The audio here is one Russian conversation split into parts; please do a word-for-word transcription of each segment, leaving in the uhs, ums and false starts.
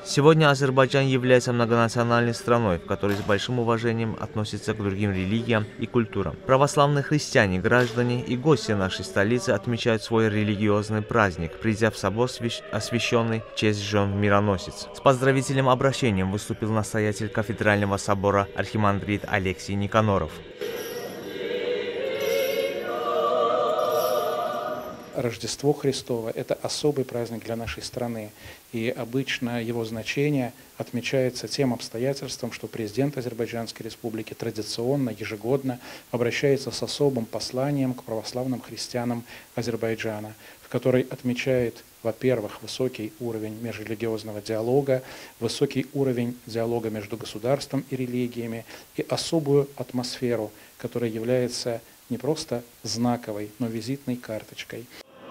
Сегодня Азербайджан является многонациональной страной, в которой с большим уважением относятся к другим религиям и культурам. Православные христиане, граждане и гости нашей столицы отмечают свой религиозный праздник, придя в собор, освященный в честь жен мироносец. С поздравительным обращением выступил настоятель кафедрального собора архимандрит Алексий Никаноров. Рождество Христово – это особый праздник для нашей страны, и обычно его значение отмечается тем обстоятельством, что президент Азербайджанской Республики традиционно, ежегодно обращается с особым посланием к православным христианам Азербайджана, в которой отмечает, во-первых, высокий уровень межрелигиозного диалога, высокий уровень диалога между государством и религиями и особую атмосферу, которая является не просто знаковой, но визитной карточкой.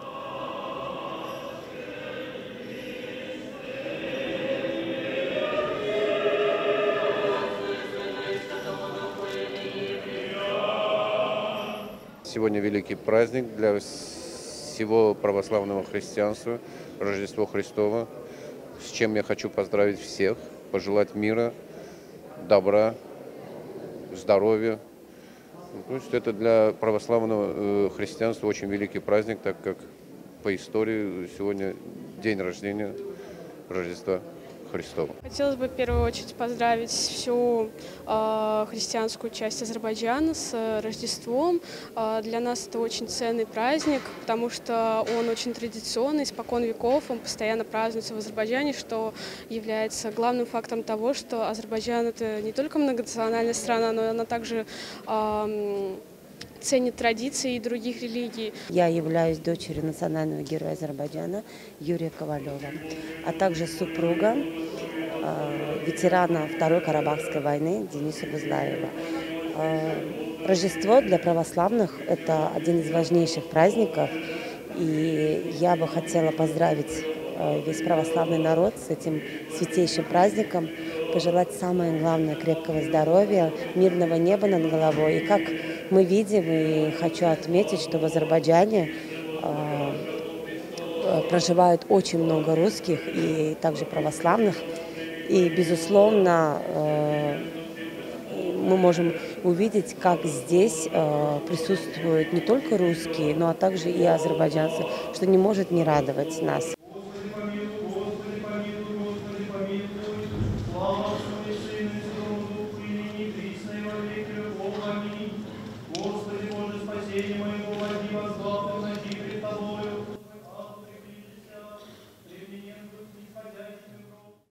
Сегодня великий праздник для всего православного христианства, Рождество Христово, с чем я хочу поздравить всех, пожелать мира, добра, здоровья. То есть это для православного христианства очень великий праздник, так как по истории сегодня день рождения Рождества Христова. Хотелось бы в первую очередь поздравить всю э, христианскую часть Азербайджана с Рождеством. Э, для нас это очень ценный праздник, потому что он очень традиционный, испокон веков, он постоянно празднуется в Азербайджане, что является главным фактором того, что Азербайджан — это не только многонациональная страна, но она также э, ценит традиции и других религий. Я являюсь дочерью национального героя Азербайджана Юрия Ковалева, а также супруга э, ветерана Второй Карабахской войны Дениса Бузлаева. Э, Рождество для православных – это один из важнейших праздников, и я бы хотела поздравить э, весь православный народ с этим святейшим праздником, пожелать самое главное – крепкого здоровья, мирного неба над головой. И как мы видим, и хочу отметить, что в Азербайджане э, проживают очень много русских и также православных. И, безусловно, э, мы можем увидеть, как здесь э, присутствуют не только русские, но а также и азербайджанцы, что не может не радовать нас.